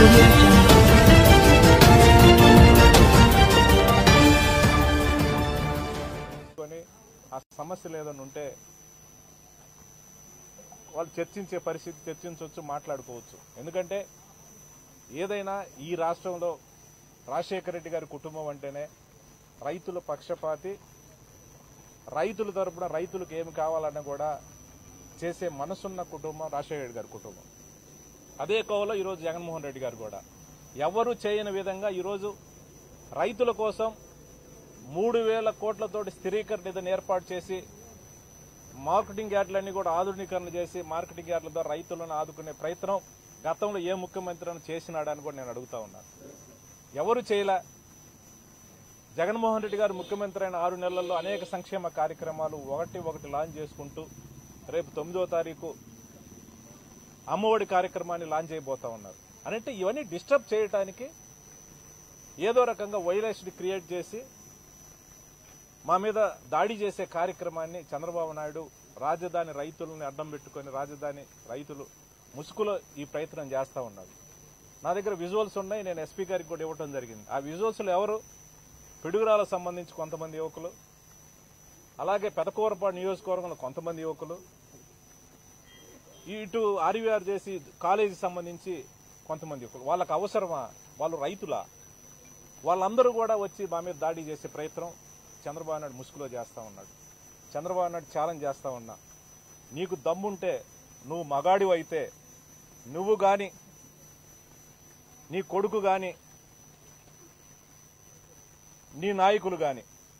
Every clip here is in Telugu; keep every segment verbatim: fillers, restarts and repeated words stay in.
audio jungle. ఆ సమస్యలు ఏదైనా ఉంటే వాళ్ళు చర్చించే పరిస్థితి చర్చించవచ్చు, మాట్లాడుకోవచ్చు. ఎందుకంటే ఏదైనా ఈ రాష్ట్రంలో రాజశేఖర రెడ్డి గారి కుటుంబం అంటేనే రైతుల పక్షపాతి, రైతుల తరపున రైతులకు ఏమి కావాలన్నా కూడా చేసే మనసున్న కుటుంబం రాజశేఖర రెడ్డి గారి కుటుంబం. అదే కోవలో ఈరోజు జగన్మోహన్ రెడ్డి గారు కూడా ఎవరు చేయని విధంగా ఈరోజు రైతుల కోసం మూడు వేల కోట్లతోటి స్థిరీకరణ నిధిని ఏర్పాటు చేసి మార్కెటింగ్ యార్డులన్నీ కూడా ఆధునీకరణ చేసి మార్కెటింగ్ యార్డుల ద్వారా రైతులను ఆదుకునే ప్రయత్నం గతంలో ఏ ముఖ్యమంత్రి చేసినాడని కూడా నేను అడుగుతా ఉన్నాను. ఎవరు చేయలే. జగన్మోహన్ రెడ్డి గారు ముఖ్యమంత్రి అయిన ఆరు నెలల్లో అనేక సంక్షేమ కార్యక్రమాలు ఒకటి ఒకటి లాంచ్ చేసుకుంటూ రేపు తొమ్మిదో తారీఖు అమ్మఒడి కార్యక్రమాన్ని లాంచ్ చేయబోతా ఉన్నారు. అంటే ఇవన్నీ డిస్టర్బ్ చేయడానికి ఏదో రకంగా వైరస్ని క్రియేట్ చేసి మా మీద దాడి చేసే కార్యక్రమాన్ని చంద్రబాబు నాయుడు రాజధాని రైతులని అడ్డం పెట్టుకుని రాజధాని రైతులు ముసుగులో ఈ ప్రయత్నం చేస్తూ ఉన్నారు. నా దగ్గర విజువల్స్ ఉన్నాయి, నేను ఎస్పీ గారికి కూడా ఇవ్వడం జరిగింది. ఆ విజువల్స్లో ఎవరు పిడుగురాలకు సంబంధించి కొంతమంది యువకులు, అలాగే పెదకూరపాడు నియోజకవర్గంలో కొంతమంది యువకులు, ఇటు ఆర్వీఆర్ చేసి కాలేజీకి సంబంధించి కొంతమంది యువకులు. వాళ్ళకు అవసరమా? వాళ్ళు రైతులా? వాళ్ళందరూ కూడా వచ్చి మా మీద దాడి చేసే ప్రయత్నం చంద్రబాబు నాయుడు ముసుగులో చేస్తా ఉన్నాడు. చంద్రబాబు నాయుడు ఛాలెంజ్ చేస్తా ఉన్నా, నీకు దమ్ముంటే నువ్వు మగాడివి అయితే నువ్వు గాని నీ కొడుకు గాని నీ నాయకులు గాని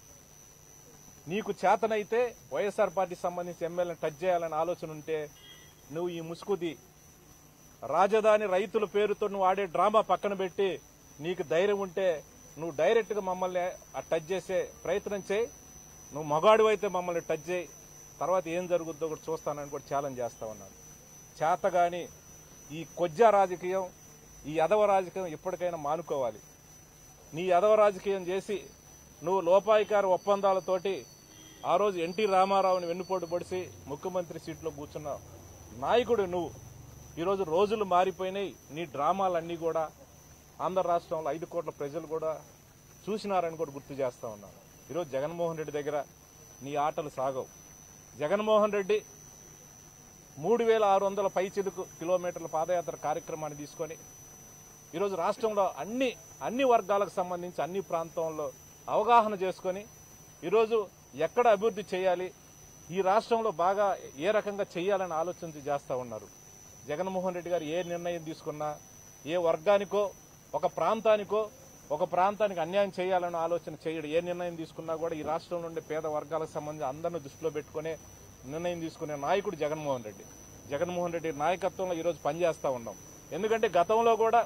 నీకు చేతనైతే వైఎస్ఆర్ పార్టీకి సంబంధించి ఎమ్మెల్యేని టచ్ చేయాలని ఆలోచన ఉంటే నువ్వు ఈ ముసుగుది రాజధాని రైతుల పేరుతో నువ్వు ఆడే డ్రామా పక్కన పెట్టి నీకు ధైర్యం ఉంటే నువ్వు డైరెక్ట్గా మమ్మల్ని టచ్ చేసే ప్రయత్నం చేయి. నువ్వు మగాడు అయితే మమ్మల్ని టచ్ చేయి, తర్వాత ఏం జరుగుద్దో కూడా చూస్తానని కూడా ఛాలెంజ్ చేస్తా ఉన్నాను. చేతగాని ఈ కొజ్జా రాజకీయం, ఈ యదవ రాజకీయం ఎప్పటికైనా మానుకోవాలి. నీ యదవ రాజకీయం చేసి నువ్వు లోపాయికార ఒప్పందాలతోటి ఆ రోజు ఎన్టీ రామారావుని వెన్నుపోటు పొడిచి ముఖ్యమంత్రి సీట్లో కూర్చున్న నాయకుడు నువ్వు. ఈరోజు రోజులు మారిపోయినాయి. నీ డ్రామాలన్నీ కూడా ఆంధ్ర రాష్ట్రంలో ఐదు కోట్ల ప్రజలు కూడా చూసినారని కూడా గుర్తు చేస్తా ఉన్నాను. ఈరోజు జగన్మోహన్ రెడ్డి దగ్గర నీ ఆటలు సాగవు. జగన్మోహన్ రెడ్డి మూడు వేల ఆరు వందల పైచిలుకు కిలోమీటర్ల పాదయాత్ర కార్యక్రమాన్ని తీసుకొని ఈరోజు రాష్ట్రంలో అన్ని అన్ని వర్గాలకు సంబంధించి అన్ని ప్రాంతంలో అవగాహన చేసుకొని ఈరోజు ఎక్కడ అభివృద్ధి చేయాలి, ఈ రాష్ట్రంలో బాగా ఏ రకంగా చేయాలని ఆలోచన చేస్తూ ఉన్నారు. జగన్మోహన్ రెడ్డి గారు ఏ నిర్ణయం తీసుకున్నా ఏ వర్గానికో ఒక ప్రాంతానికో ఒక ప్రాంతానికి అన్యాయం చేయాలని ఆలోచన చేయడు. ఏ నిర్ణయం తీసుకున్నా కూడా ఈ రాష్ట్రంలో ఉండే పేద వర్గాలకు సంబంధించి అందరిని దృష్టిలో పెట్టుకునే నిర్ణయం తీసుకునే నాయకుడు జగన్మోహన్ రెడ్డి. జగన్మోహన్ రెడ్డి నాయకత్వంలో ఈరోజు పనిచేస్తూ ఉన్నాం. ఎందుకంటే గతంలో కూడా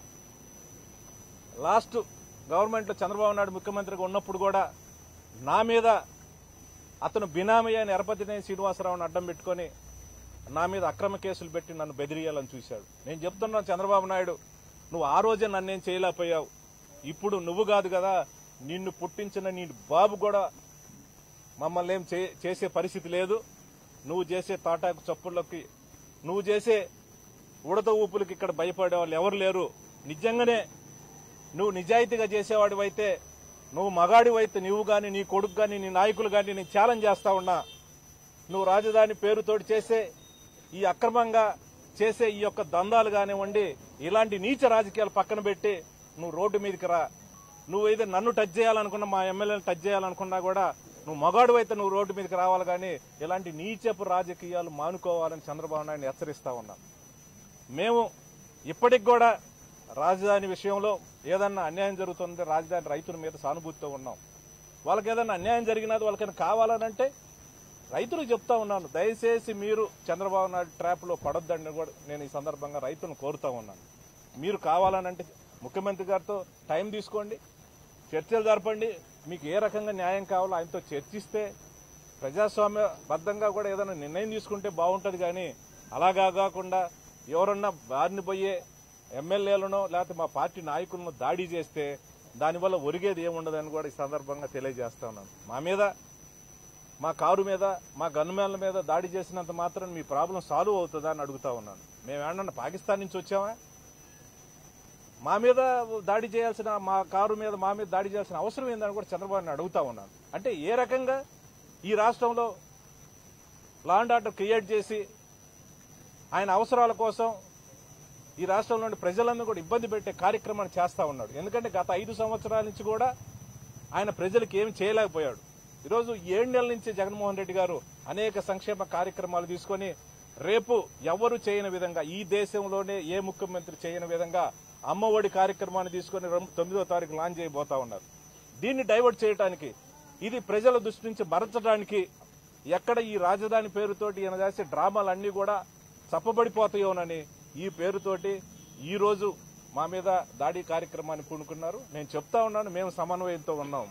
లాస్ట్ గవర్నమెంట్లో చంద్రబాబు నాయుడు ముఖ్యమంత్రిగా ఉన్నప్పుడు కూడా నా మీద అతను బినామీ అయిన ఎరపతినేని శ్రీనివాసరావుని అడ్డం పెట్టుకొని నా మీద అక్రమ కేసులు పెట్టి నన్ను బెదిరియాలని చూశాడు. నేను చెప్తున్నాను, చంద్రబాబు నాయుడు నువ్వు ఆ రోజే నన్నేం చేయలేకపోయావు, ఇప్పుడు నువ్వు కాదు కదా నిన్ను పుట్టించిన నీ బాబు కూడా మమ్మల్ని ఏం చేసే పరిస్థితి లేదు. నువ్వు చేసే తాటాకు చప్పుళ్ళకి, నువ్వు చేసే ఉడత ఊపులకి ఇక్కడ భయపడే వాళ్ళు ఎవరు లేరు. నిజంగానే నువ్వు నిజాయితీగా చేసేవాడివైతే, నువ్వు మగాడివైతే నువ్వు కానీ నీ కొడుకు కానీ నీ నాయకులు కానీ నేను ఛాలెంజ్ చేస్తా ఉన్నా, నువ్వు రాజధాని పేరుతోటి చేసే ఈ అక్రమంగా చేసే ఈ యొక్క దందాలు కానివ్వండి, ఇలాంటి నీచ రాజకీయాలు పక్కన పెట్టి నువ్వు రోడ్డు మీదకి రా. నువ్వు ఏదో నన్ను టచ్ చేయాలనుకున్నా, మా ఎమ్మెల్యేలను టచ్ చేయాలనుకున్నా కూడా నువ్వు మగాడు అయితే నువ్వు రోడ్డు మీదకి రావాలి. కానీ ఇలాంటి నీచపు రాజకీయాలు మానుకోవాలని చంద్రబాబు నాయుడు హెచ్చరిస్తా ఉన్నాం. మేము ఇప్పటికి కూడా రాజధాని విషయంలో ఏదన్నా అన్యాయం జరుగుతుంటే రాజధాని రైతుల మీద సానుభూతితో ఉన్నాం. వాళ్ళకి ఏదన్నా అన్యాయం జరిగినది వాళ్ళకైనా కావాలనంటే రైతులకు చెప్తా ఉన్నాను, దయచేసి మీరు చంద్రబాబు నాయుడు ట్రాప్లో పడొద్దని కూడా నేను ఈ సందర్భంగా రైతులను కోరుతా ఉన్నాను. మీరు కావాలనంటే ముఖ్యమంత్రి గారితో టైం తీసుకోండి, చర్చలు జరపండి. మీకు ఏ రకంగా న్యాయం కావాలో ఆయనతో చర్చిస్తే ప్రజాస్వామ్యబద్ధంగా కూడా ఏదైనా నిర్ణయం తీసుకుంటే బాగుంటుంది. కానీ అలాగా కాకుండా ఎవరన్నా బారిన పోయే ఎమ్మెల్యేలను లేకపోతే మా పార్టీ నాయకులను దాడి చేస్తే దానివల్ల ఒరిగేది ఏముండదని కూడా ఈ సందర్భంగా తెలియజేస్తా ఉన్నాను. మా మీద మా కారు మీద మా గన్మ్యాన్ల మీద దాడి చేసినంత మాత్రం మీ ప్రాబ్లం సాల్వ్ అవుతుందా అని అడుగుతా ఉన్నాను. మేము ఏమన్నా పాకిస్తాన్ నుంచి వచ్చామా? మా మీద దాడి చేయాల్సిన, మా కారు మీద మా మీద దాడి చేయాల్సిన అవసరం ఏందని కూడా చంద్రబాబు నాయుడు అడుగుతా ఉన్నాను. అంటే ఏ రకంగా ఈ రాష్ట్రంలో లా అండ్ ఆర్డర్ క్రియేట్ చేసి ఆయన అవసరాల కోసం ఈ రాష్ట్రంలోని ప్రజలందరూ కూడా ఇబ్బంది పెట్టే కార్యక్రమాన్ని చేస్తా ఉన్నాడు. ఎందుకంటే గత ఐదు సంవత్సరాల నుంచి కూడా ఆయన ప్రజలకు ఏమి చేయలేకపోయాడు. ఈరోజు ఏడు నెలల నుంచి జగన్మోహన్ రెడ్డి గారు అనేక సంక్షేమ కార్యక్రమాలు తీసుకొని రేపు ఎవరు చేయని విధంగా, ఈ దేశంలోనే ఏ ముఖ్యమంత్రి చేయని విధంగా అమ్మఒడి కార్యక్రమాన్ని తీసుకొని తొమ్మిదో తారీఖు లాంచ్ చేయబోతా ఉన్నారు. దీన్ని డైవర్ట్ చేయడానికి, ఇది ప్రజల దృష్టి నుంచి మరచడానికి ఎక్కడ ఈ రాజధాని పేరుతోటి ఈయన చేసే డ్రామాలన్నీ కూడా చప్పబడిపోతాయోనని ఈ పేరుతోటి ఈ రోజు మా మీద దాడి కార్యక్రమాన్ని పూనుకున్నారు. నేను చెప్తా ఉన్నాను, మేము సమన్వయంతో ఉన్నాం.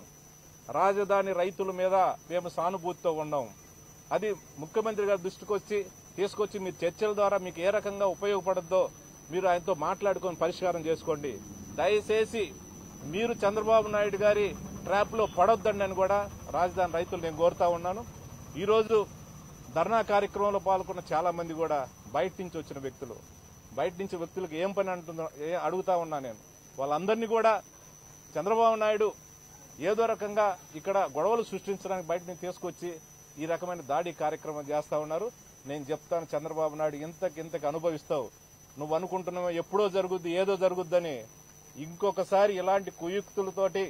రాజధాని రైతుల మీద మేము సానుభూతితో ఉన్నాం. అది ముఖ్యమంత్రి గారి దృష్టికి వచ్చి తీసుకొచ్చి మీ చర్చల ద్వారా మీకు ఏ రకంగా ఉపయోగపడద్దో మీరు ఆయనతో మాట్లాడుకొని పరిష్కారం చేసుకోండి. దయచేసి మీరు చంద్రబాబు నాయుడు గారి ట్రాప్ లో పడొద్దండి అని కూడా రాజధాని రైతులు నేను కోరుతా ఉన్నాను. ఈరోజు ధర్నా కార్యక్రమంలో పాల్గొన్న చాలా మంది కూడా బయట నుంచి వచ్చిన వ్యక్తులు, బయట నుంచి వ్యక్తులకు ఏం పని అంటుందో అడుగుతా ఉన్నా నేను. వాళ్ళందరినీ కూడా చంద్రబాబు నాయుడు ఏదో రకంగా ఇక్కడ గొడవలు సృష్టించడానికి బయట నుంచి తీసుకొచ్చి ఈ రకమైన దాడి కార్యక్రమం చేస్తా ఉన్నారు. నేను చెప్తాను, చంద్రబాబు నాయుడు ఇంతకు ఇంతకు అనుభవిస్తావు. నువ్వు అనుకుంటున్నావు ఎప్పుడో జరుగుద్ది, ఏదో జరుగుద్దని. ఇంకొకసారి ఇలాంటి కుయుక్తులతోటి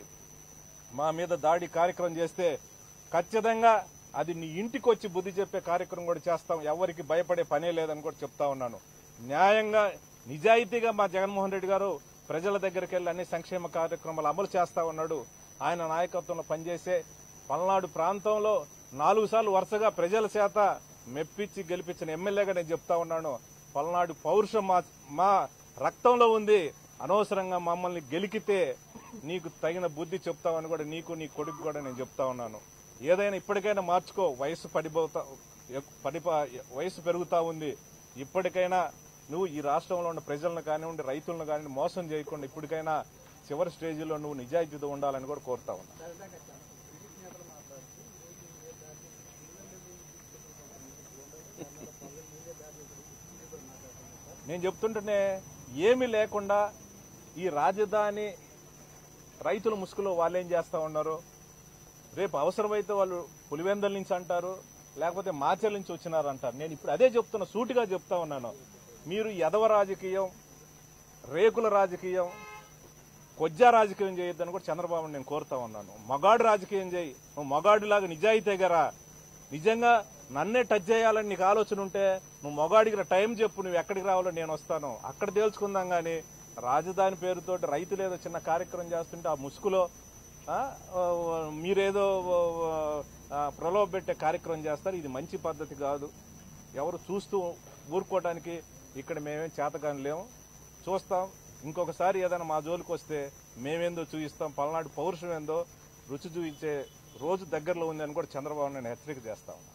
మా మీద దాడి కార్యక్రమం చేస్తే ఖచ్చితంగా అది నీ ఇంటికి వచ్చి బుద్ధి చెప్పే కార్యక్రమం కూడా చేస్తాం. ఎవరికి భయపడే పనే లేదని కూడా చెప్తా ఉన్నాను. న్యాయంగా నిజాయితీగా మా జగన్మోహన్ రెడ్డి గారు ప్రజల దగ్గరికి వెళ్లి అన్ని సంక్షేమ కార్యక్రమాలు అమలు చేస్తా ఉన్నాడు. ఆయన నాయకత్వంలో పనిచేసే పల్నాడు ప్రాంతంలో నాలుగు సార్లు వరుసగా ప్రజల చేత మెప్పించి గెలిపించిన ఎమ్మెల్యేగా నేను చెప్తా ఉన్నాను. పల్నాడు పౌరుషం మా మా రక్తంలో ఉంది. అనవసరంగా మమ్మల్ని గెలికితే నీకు తగిన బుద్ధి చెప్తామని కూడా నీకు నీ కొడుకు కూడా నేను చెప్తా ఉన్నాను. ఏదైనా ఇప్పటికైనా మార్చుకో. వయసు పడిపోతా పడిపా వయసు పెరుగుతా ఉంది. ఇప్పటికైనా నువ్వు ఈ రాష్ట్రంలో ఉన్న ప్రజలను కానివ్వండి, రైతులను కానివ్వండి మోసం చేయకుండా ఇప్పటికైనా చివరి స్టేజీలో నువ్వు నిజాయితీతో ఉండాలని కూడా కోరుతా ఉన్నా. నేను చెప్తుంటేనే ఏమీ లేకుండా ఈ రాజధాని రైతుల ముసుగులో వాళ్ళు ఏం చేస్తా ఉన్నారు. రేపు అవసరమైతే వాళ్ళు పులివెందల నుంచి అంటారు, లేకపోతే మాచర్ల నుంచి వచ్చినారంటారు. నేను ఇప్పుడు అదే చెప్తున్నా, సూటిగా చెప్తా ఉన్నాను. మీరు యదవ రాజకీయం, రేకుల రాజకీయం, కొజ్జా రాజకీయం చేయొద్దని కూడా చంద్రబాబుని నేను కోరుతా ఉన్నాను. మగాడు రాజకీయం చేయి. నువ్వు మగాడిలాగా నిజాయితీగా నిజంగా నన్నే టచ్ చేయాలని నీకు ఆలోచన ఉంటే నువ్వు మొగాడికి టైం చెప్పు, నువ్వు ఎక్కడికి రావాలో నేను వస్తాను, అక్కడ తేల్చుకుందాం. కానీ రాజధాని పేరుతోటి రైతులు ఏదో చిన్న కార్యక్రమం చేస్తుంటే ఆ ముసుగులో మీరేదో ప్రలోభ పెట్టే కార్యక్రమం చేస్తారు. ఇది మంచి పద్ధతి కాదు. ఎవరు చూస్తూ ఊరుకోవడానికి ఇక్కడ మేమేం చేతకాని లేము. చూస్తాం. ఇంకొకసారి ఏదైనా మా జోలికి వస్తే మేమేందో చూపిస్తాం. పల్నాడు పౌరుషం ఏందో రుచి చూపించే రోజు దగ్గరలో ఉందని కూడా చంద్రబాబు నేను హెచ్చరిక చేస్తా ఉన్నా.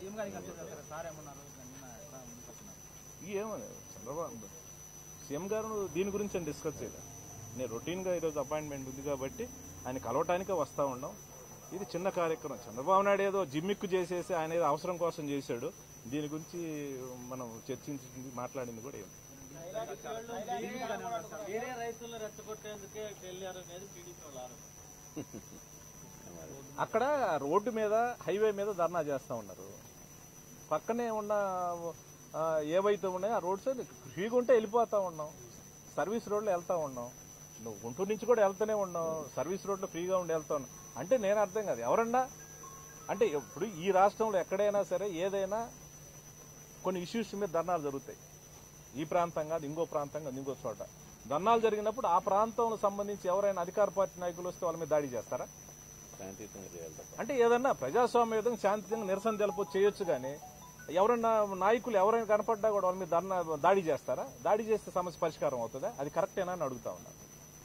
ఏమని చంద్రబాబు సీఎం గారు దీని గురించి నేను డిస్కస్ చేయలేదు. నేను రొటీన్గా ఈరోజు అపాయింట్మెంట్ ఉంది కాబట్టి ఆయన కలవటానికే వస్తూ ఉన్నాం. ఇది చిన్న కార్యక్రమం. చంద్రబాబు నాయుడు ఏదో జిమ్మిక్కు చేసేసి ఆయన ఏదో అవసరం కోసం చేశాడు. దీని గురించి మనం చర్చించింది, మాట్లాడింది కూడా ఏమి. అక్కడ రోడ్డు మీద, హైవే మీద ధర్నా చేస్తా ఉన్నారు. పక్కనే ఉన్న ఏవైతే ఉన్నాయో ఆ రోడ్స్ ఫ్రీగా ఉంటే వెళ్ళిపోతా ఉన్నాం. సర్వీస్ రోడ్లో వెళ్తా ఉన్నాం. నువ్వు గుంటూరు నుంచి కూడా వెళ్తూనే ఉన్నావు. సర్వీస్ రోడ్లో ఫ్రీగా ఉండి వెళ్తా ఉన్నావు అంటే నేను అర్థం కాదు. ఎవరన్నా అంటే ఇప్పుడు ఈ రాష్ట్రంలో ఎక్కడైనా సరే ఏదైనా కొన్ని ఇష్యూస్ మీద ధర్నాలు జరుగుతాయి. ఈ ప్రాంతం కాదు, ఇంకో ప్రాంతం కాదు, ఇంకో చోట ధర్నాలు జరిగినప్పుడు ఆ ప్రాంతంలో సంబంధించి ఎవరైనా అధికార పార్టీ నాయకులు వస్తే వాళ్ళ మీద దాడి చేస్తారా? అంటే ఏదన్నా ప్రజాస్వామ్య శాంతియుతంగా నిరసన తెలుపు చేయొచ్చు. కానీ ఎవరైనా నాయకులు ఎవరైనా కనపడ్డా కూడా వాళ్ళ మీద ధర్నా దాడి చేస్తారా? దాడి చేస్తే సమస్య పరిష్కారం అవుతుందా? అది కరెక్టేనా అని అడుగుతా ఉన్నా.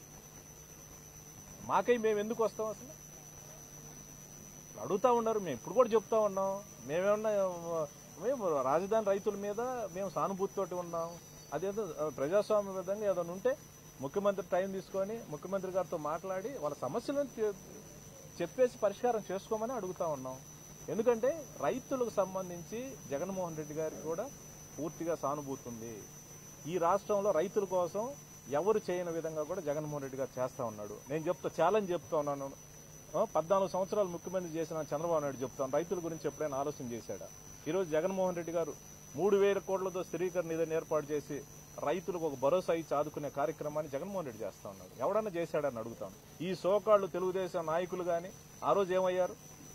మాకై మేము ఎందుకు వస్తాం అసలు? అడుగుతా ఉన్నారు. మేము ఇప్పుడు కూడా చెప్తా ఉన్నాం. మేమేమన్నా మేము రాజధాని రైతుల మీద మేము సానుభూతితోటి ఉన్నాం. అదేదో ప్రజాస్వామ్య విధంగా ఏదైనా ఉంటే ముఖ్యమంత్రి టైం తీసుకొని ముఖ్యమంత్రి గారితో మాట్లాడి వాళ్ళ సమస్యలను చెప్పేసి పరిష్కారం చేసుకోమని అడుగుతా ఉన్నాం. ఎందుకంటే రైతులకు సంబంధించి జగన్మోహన్ రెడ్డి గారికి కూడా పూర్తిగా సానుభూతి ఉంది. ఈ రాష్ట్రంలో రైతుల కోసం ఎవరు చేయని విధంగా కూడా జగన్మోహన్ రెడ్డి గారు చేస్తా ఉన్నాడు. నేను చెప్తా, ఛాలెంజ్ చెప్తా ఉన్నాను. పద్నాలుగు సంవత్సరాలు ముఖ్యమంత్రి చేసిన చంద్రబాబు నాయుడు చెప్తాను, రైతుల గురించి ఎప్పుడైనా ఆలోచన చేశాడా? ఈరోజు జగన్మోహన్ రెడ్డి గారు మూడు వేల కోట్లతో స్థిరీకరణ నిధిని ఏర్పాటు చేసి రైతులకు ఒక భరోసా ఇచ్చి ఆదుకునే కార్యక్రమాన్ని జగన్మోహన్ రెడ్డి చేస్తా ఉన్నాడు. ఎవడన్నా చేశాడని అడుగుతాను. ఈ సోకాళ్ళు తెలుగుదేశం నాయకులు కానీ ఆ రోజు ఏమయ్యారు?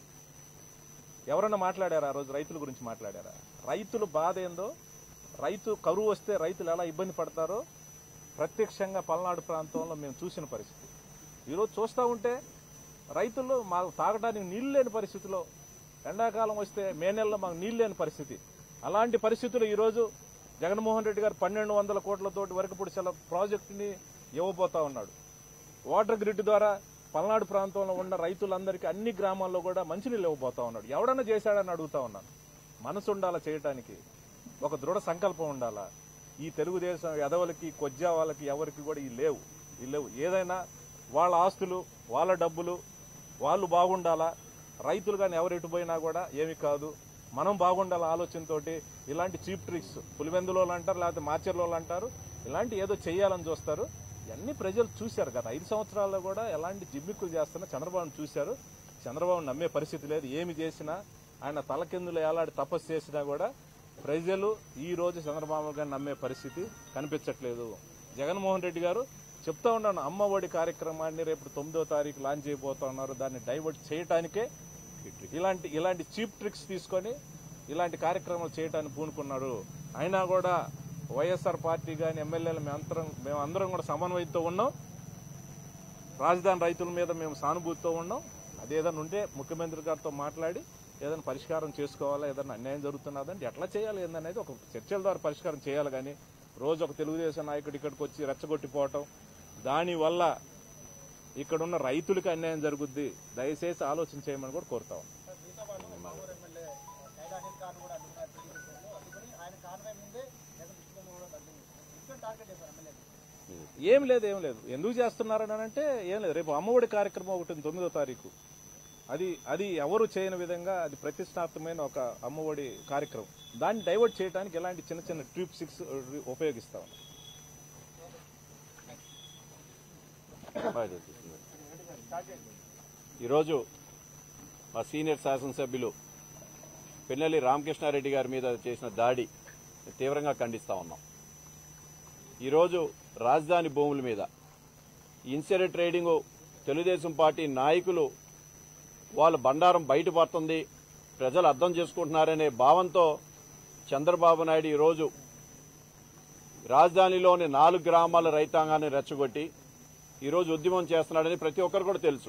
ఎవరన్నా మాట్లాడారా? ఆ రోజు రైతుల గురించి మాట్లాడారా? రైతులు బాధ ఏందో, రైతు కరువు వస్తే రైతులు ఎలా ఇబ్బంది పడతారో ప్రత్యక్షంగా పల్నాడు ప్రాంతంలో మేము చూసిన పరిస్థితి. ఈరోజు చూస్తూ ఉంటే రైతులు మాకు తాగడానికి నీళ్లు లేని పరిస్థితిలో, ఎండాకాలం వస్తే మే నెలలో మాకు నీళ్లు లేని పరిస్థితి. అలాంటి పరిస్థితులు ఈరోజు జగన్మోహన్ రెడ్డి గారు పన్నెండు వందల కోట్లతోటి వరకపుడిచెల ప్రాజెక్టుని ఇవ్వబోతా ఉన్నాడు. వాటర్ గ్రిడ్ ద్వారా పల్నాడు ప్రాంతంలో ఉన్న రైతులందరికీ అన్ని గ్రామాల్లో కూడా మంచినీళ్ళు ఇవ్వబోతా ఉన్నాడు. ఎవడన్నా చేశాడని అడుగుతా ఉన్నాను. మనసు ఉండాలా చేయటానికి, ఒక దృఢ సంకల్పం ఉండాలా. ఈ తెలుగుదేశం ఎదవలకి కొజ్జా వాళ్ళకి ఎవరికి కూడా ఈ లేవు ఈ లేవు ఏదైనా వాళ్ళ ఆస్తులు, వాళ్ళ డబ్బులు, వాళ్ళు బాగుండాలా. రైతులు కానీ ఎవరెటు పోయినా కూడా ఏమి కాదు, మనం బాగుండాల ఆలోచనతో ఇలాంటి చీప్ ట్రిక్స్ పులివెందులో అంటారు, లేకపోతే మార్చర్లో అంటారు, ఇలాంటి ఏదో చేయాలని చూస్తారు. ఇవన్నీ ప్రజలు చూశారు. గత ఐదు సంవత్సరాల్లో కూడా ఎలాంటి జిమ్మిక్కులు చేస్తున్నా చంద్రబాబును చూశారు. చంద్రబాబు నమ్మే పరిస్థితి లేదు. ఏమి చేసినా, ఆయన తలకిందులు ఎలాంటి తపస్సు చేసినా కూడా ప్రజలు ఈ రోజు చంద్రబాబు గారిని నమ్మే పరిస్థితి కనిపించట్లేదు. జగన్మోహన్ రెడ్డి గారు చెప్తా ఉన్నాను, అమ్మ ఒడి కార్యక్రమాన్ని రేపు తొమ్మిదో తారీఖు లాంచ్ చేయబోతా ఉన్నారు. దాన్ని డైవర్ట్ చేయడానికే ఇలాంటి ఇలాంటి చీప్ ట్రిక్స్ తీసుకొని ఇలాంటి కార్యక్రమాలు చేయడానికి పూనుకున్నారు. అయినా కూడా వైఎస్ఆర్ పార్టీ కానీ ఎమ్మెల్యేలు మేమంతరం మేమందరం కూడా సమన్వయంతో ఉన్నాం. రాజధాని రైతుల మీద మేము సానుభూతితో ఉన్నాం. అదేదైనా ఉంటే ముఖ్యమంత్రి గారితో మాట్లాడి ఏదైనా పరిష్కారం చేసుకోవాలా, ఏదైనా అన్యాయం జరుగుతున్నదంటే ఎట్లా చేయాలి ఏందనేది ఒక చర్చల ద్వారా పరిష్కారం చేయాలి. కానీ రోజు ఒక తెలుగుదేశం నాయకుడు ఇక్కడికి వచ్చి రెచ్చగొట్టిపోవటం, దానివల్ల ఇక్కడున్న రైతులకు అన్యాయం జరుగుద్ది. దయచేసి ఆలోచన చేయమని కూడా కోరుతాం. ఏం లేదు ఏం లేదు ఎందుకు చేస్తున్నారని అంటే ఏం లేదు. రేపు అమ్మఒడి కార్యక్రమం ఒకటి తొమ్మిదో తారీఖు, అది అది ఎవరు చేయని విధంగా అది ప్రతిష్టాత్మకమైన ఒక అమ్మఒడి కార్యక్రమం. దాన్ని డైవర్ట్ చేయడానికి ఎలాంటి చిన్న చిన్న ట్రిప్ సిక్స్ ఉపయోగిస్తాం. ఈరోజు మా సీనియర్ శాసనసభ్యులు పిన్నెల్లి రామకృష్ణారెడ్డి గారి మీద చేసిన దాడి తీవ్రంగా ఖండిస్తా ఉన్నాం. ఈరోజు రాజధాని భూముల మీద ఇన్సైడర్ ట్రేడింగ్, తెలుగుదేశం పార్టీ నాయకులు వాళ్ళ బండారం బయటపడుతుంది, ప్రజలు అర్థం చేసుకుంటున్నారనే భావంతో చంద్రబాబు నాయుడు ఈరోజు రాజధానిలోని నాలుగు గ్రామాల రైతాంగాన్ని రెచ్చగొట్టి ఈరోజు ఉద్యమం చేస్తున్నాడని ప్రతి ఒక్కరు కూడా తెలుసు.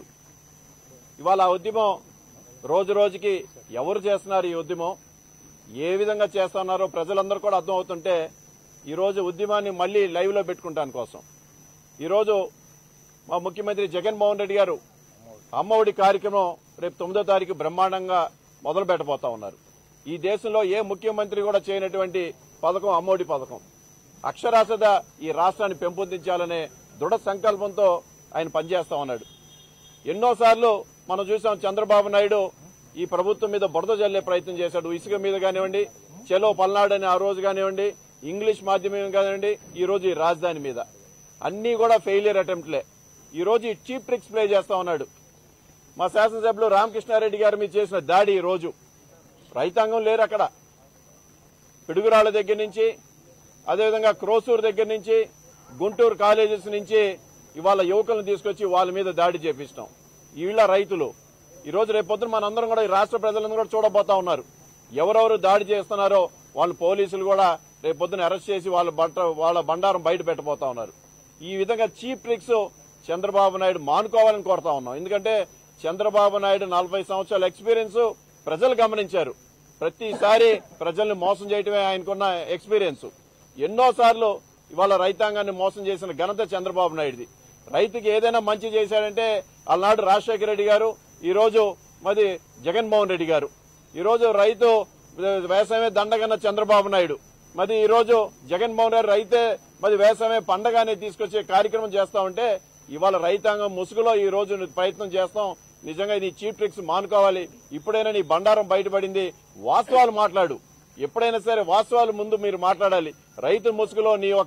ఇవాళ ఆ ఉద్యమం రోజు రోజుకి ఎవరు చేస్తున్నారు, ఈ ఉద్యమం ఏ విధంగా చేస్తున్నారో ప్రజలందరూ కూడా అర్థం అవుతుంటే ఈరోజు ఉద్యమాన్ని మళ్లీ లైవ్ లో పెట్టుకుంటాను కోసం ఈరోజు మా ముఖ్యమంత్రి జగన్మోహన్ రెడ్డి గారు అమ్మఒడి కార్యక్రమం రేపు తొమ్మిదో తారీఖు బ్రహ్మాండంగా మొదలు పెట్టబోతా ఉన్నారు. ఈ దేశంలో ఏ ముఖ్యమంత్రి కూడా చేయనటువంటి పథకం అమ్మఒడి పథకం. అక్షరాస్యత ఈ రాష్ట్రాన్ని పెంపొందించాలనే దృఢ సంకల్పంతో ఆయన పనిచేస్తా ఉన్నాడు. ఎన్నోసార్లు మనం చూసాం చంద్రబాబు నాయుడు ఈ ప్రభుత్వం మీద బురద జల్లే ప్రయత్నం చేశాడు. ఇసుక మీద కానివ్వండి, చెలో పల్నాడు అని ఆ రోజు కానివ్వండి, ఇంగ్లీష్ మాధ్యమం కానివ్వండి, ఈ రోజు ఈ రాజధాని మీద అన్ని కూడా ఫెయిలియర్ అటెంప్ట్లే. ఈ రోజు ఈ చీప్ ట్రిక్స్ ప్లే చేస్తా ఉన్నాడు. మా శాసనసభ్యులు రామకృష్ణారెడ్డి గారి మీద చేసిన దాడి ఈ రోజు రైతాంగం లేరు అక్కడ. పిడుగురాళ్ల దగ్గర నుంచి, అదేవిధంగా క్రోసూరు దగ్గర నుంచి, గుంటూరు కాలేజెస్ నుంచి ఇవాళ యువకులను తీసుకొచ్చి వాళ్ళ మీద దాడి చేపిస్తాం. వీళ్ళ రైతులు ఈ రోజు రేపొద్దున మనందరం కూడా ఈ రాష్ట్ర ప్రజలందరూ కూడా చూడబోతా ఉన్నారు. ఎవరెవరు దాడి చేస్తున్నారో వాళ్ళు పోలీసులు కూడా రేపొద్దున అరెస్ట్ చేసి వాళ్ళ బట్ట వాళ్ళ బండారం బయట పెట్టబోతా ఉన్నారు. ఈ విధంగా చీప్ ట్రిక్స్ చంద్రబాబు నాయుడు మానుకోవాలని కోరుతా ఉన్నాం. ఎందుకంటే చంద్రబాబు నాయుడు నలభై సంవత్సరాల ఎక్స్పీరియన్స్ ప్రజలు గమనించారు. ప్రతిసారి ప్రజల్ని మోసం చేయటమే ఆయనకున్న ఎక్స్పీరియన్స్. ఎన్నోసార్లు ఇవాళ రైతాంగాన్ని మోసం చేసిన ఘనత చంద్రబాబు నాయుడుది. రైతుకి ఏదైనా మంచి చేశాడంటే ఆనాడు రాజశేఖర రెడ్డి గారు, ఈ రోజు మరి జగన్మోహన్ రెడ్డి గారు. ఈ రోజు రైతు వ్యవసాయమే దండగన్న చంద్రబాబు నాయుడు, మరి ఈ రోజు జగన్మోహన్ రెడ్డి రైతే మరి వ్యవసాయమే పండగానే తీసుకొచ్చే కార్యక్రమం చేస్తా ఉంటే ఇవాళ రైతాంగం ముసుగులో ఈ రోజు ప్రయత్నం చేస్తాం. నిజంగా నీ చీప్ ట్రిక్స్ మానుకోవాలి. ఇప్పుడైనా నీ బండారం బయటపడింది, వాస్తవాలు మాట్లాడు. ఎప్పుడైనా సరే వాస్తవాలు ముందు మీరు మాట్లాడాలి. రైతు ముసుగులో నీ ఒక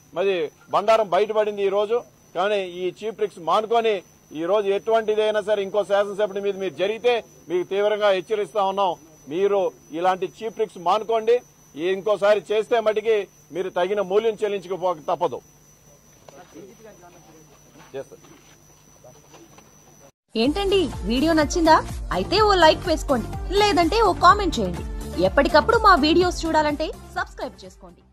మరి బండారం బయటపడింది ఈ రోజు. కానీ ఈ చీప్ ట్రిక్స్ మానుకొని ఈ రోజు ఎటువంటిదైనా సరే ఇంకో శాసనసభ్యుడి మీద మీరు జరిగితే మీకు తీవ్రంగా హెచ్చరిస్తా ఉన్నాం. మీరు ఇలాంటి చీప్ ట్రిక్స్ మానుకోండి. ఇంకోసారి చేస్తే మటుకి మీరు తగిన మూల్యం చెల్లించకపోక తప్పదు. ఏంటండి వీడియో నచ్చిందా? అయితే ఓ లైక్ వేసుకోండి, లేదంటే ఓ కామెంట్ చేయండి. ఎప్పటికప్పుడు మా వీడియోస్ చూడాలంటే సబ్స్క్రైబ్ చేసుకోండి.